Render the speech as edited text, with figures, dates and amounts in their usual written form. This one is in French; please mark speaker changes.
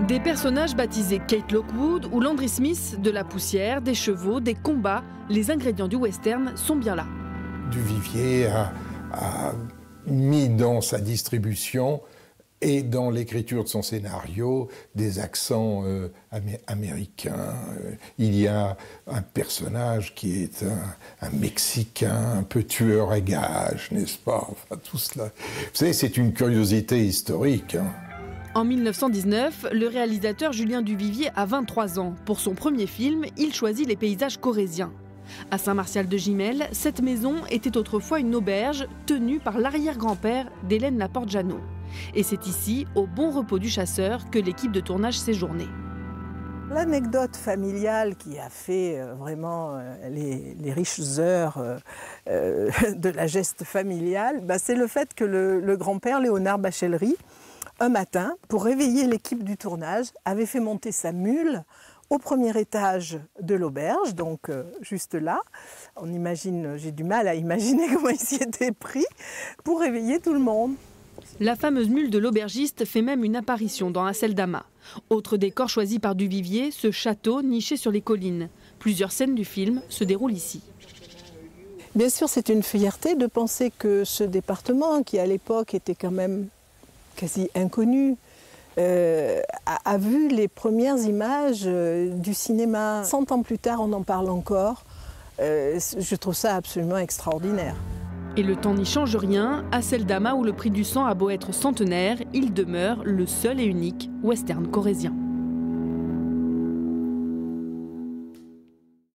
Speaker 1: Des personnages baptisés Kate Lockwood ou Landry Smith, de la poussière, des chevaux, des combats, les ingrédients du western sont bien là.
Speaker 2: Duvivier a mis dans sa distribution et dans l'écriture de son scénario des accents américains. Il y a un personnage qui est un Mexicain, un peu tueur à gages, n'est-ce pas? Enfin, tout cela. Vous savez, c'est une curiosité historique.
Speaker 1: En 1919, le réalisateur Julien Duvivier a 23 ans. Pour son premier film, il choisit les paysages corréziens. À Saint-Martial-de-Gimel, cette maison était autrefois une auberge tenue par l'arrière-grand-père d'Hélène Laporte-Jeannot. Et c'est ici, au Bon Repos du Chasseur, que l'équipe de tournage séjournait.
Speaker 3: L'anecdote familiale qui a fait vraiment les riches heures de la geste familiale, c'est le fait que le grand-père Léonard Bachellery, un matin, pour réveiller l'équipe du tournage, avait fait monter sa mule au premier étage de l'auberge, donc juste là. On imagine, j'ai du mal à imaginer comment il s'y était pris pour réveiller tout le monde.
Speaker 1: La fameuse mule de l'aubergiste fait même une apparition dans Aceldama. Autre décor choisi par Duvivier, ce château niché sur les collines. Plusieurs scènes du film se déroulent ici.
Speaker 3: Bien sûr, c'est une fierté de penser que ce département, qui à l'époque était quand même quasi inconnu, a vu les premières images du cinéma. 100 ans plus tard, on en parle encore. Je trouve ça absolument extraordinaire.
Speaker 1: Et le temps n'y change rien. Aceldama, où le prix du sang a beau être centenaire, il demeure le seul et unique western corrézien.